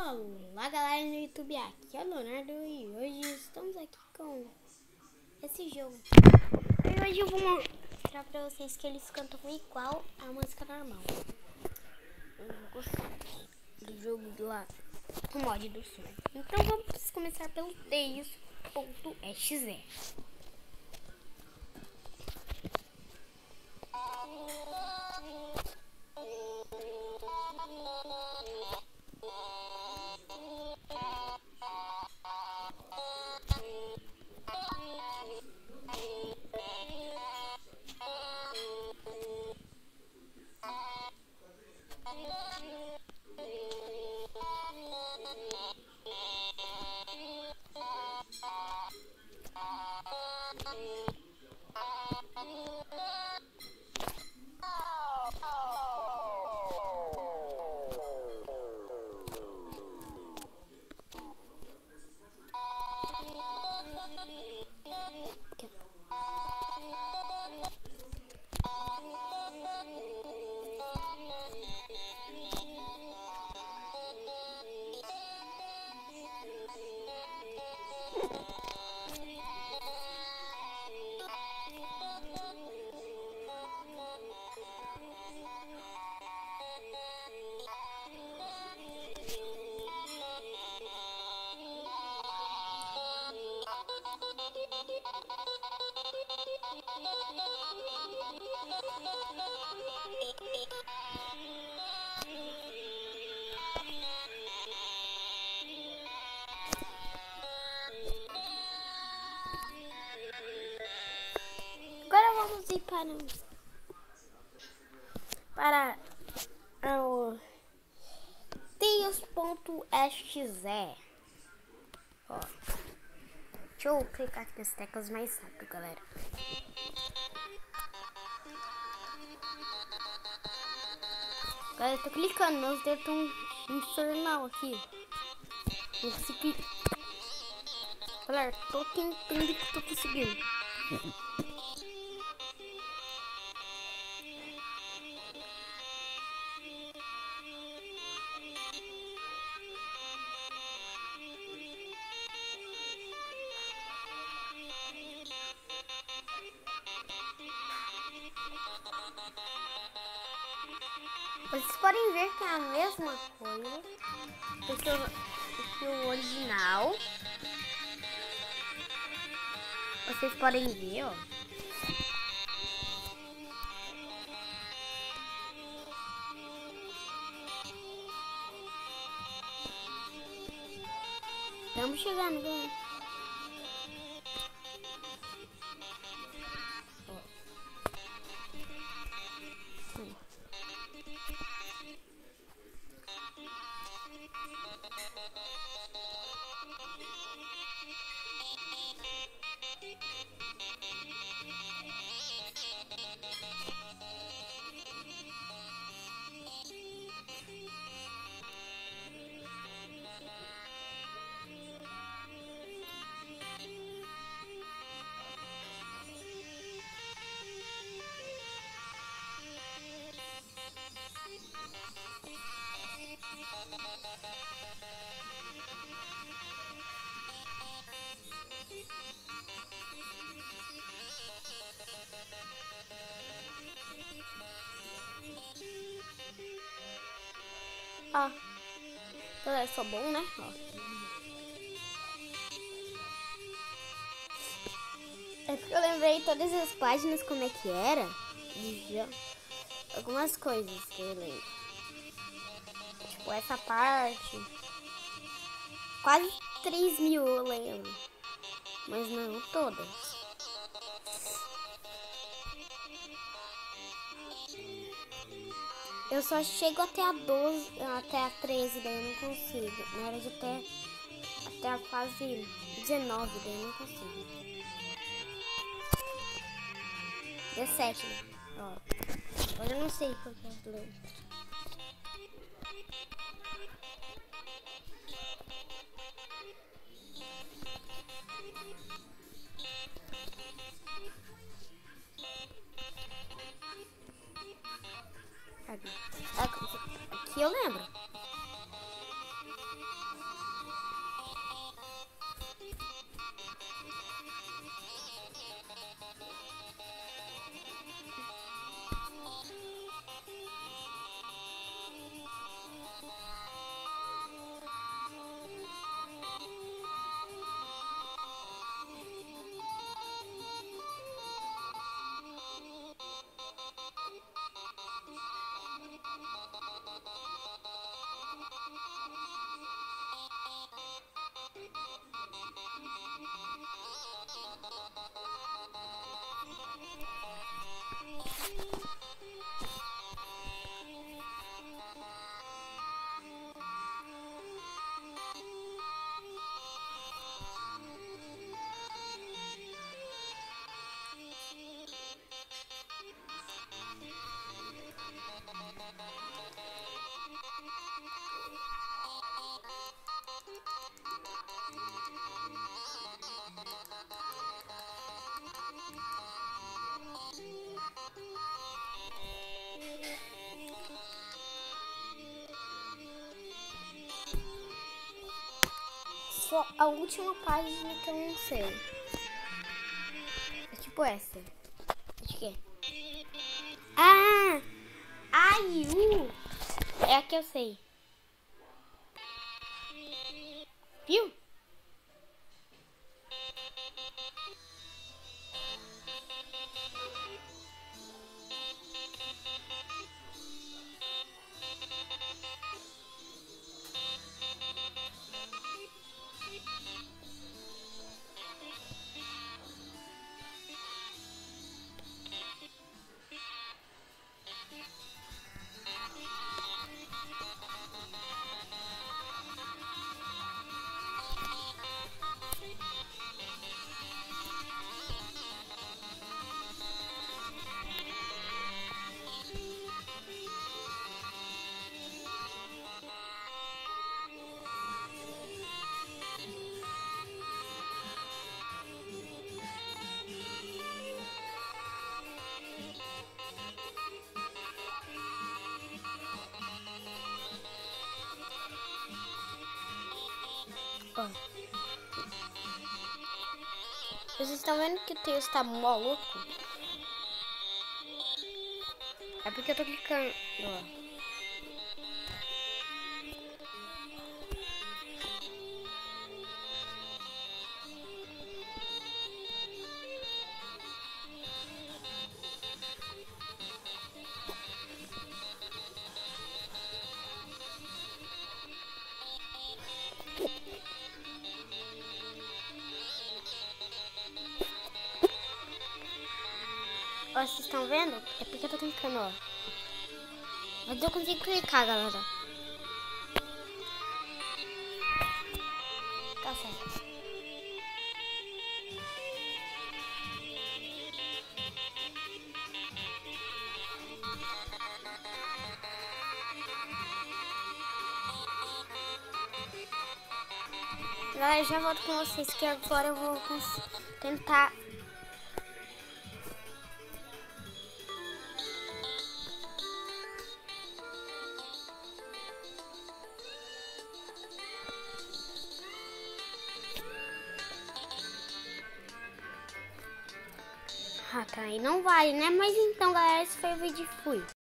Olá galera no YouTube, aqui é o Leonardo e hoje estamos aqui com esse jogo. E hoje eu vou mostrar pra vocês que eles cantam igual a música normal. Eu gostei do jogo lá, o mod do som. Então vamos começar pelo Tails.exe. Agora vamos ir para o Tails.exe. Ó, deixa eu clicar aqui nas teclas mais rápido, galera. Galera, eu tô clicando, meus dedos estão infernal aqui. Não consegui. Galera, tô tentando que tô conseguindo. Vocês podem ver que é a mesma coisa que o original. Vocês podem ver, ó. Estamos chegando, galera. Ó, galera, só bom, né? Ó. É porque eu lembrei todas as páginas como é que era. Algumas coisas que eu lembro. Tipo, essa parte. Quase 3.000 eu lembro. Mas não todas. Eu só chego até a 12, até a 13, daí eu não consigo. Na hora de até a fase 19, daí eu não consigo. 17, né? Ó. Agora eu não sei qual que é a letra. Aqui eu lembro. Só a última página que eu não sei. É tipo essa. Acho que é. Ah! Aiu! É a que eu sei. Viu? Ó. Vocês estão vendo que o texto tá maluco? É porque eu tô clicando. Ó. Ó, vocês estão vendo? É porque eu tô clicando, ó. Mas eu consigo clicar, galera. Tá certo. Galera, já volto com vocês, que agora eu vou tentar. Ah, tá aí não vale, né? Mas então, galera, esse foi o vídeo. Fui.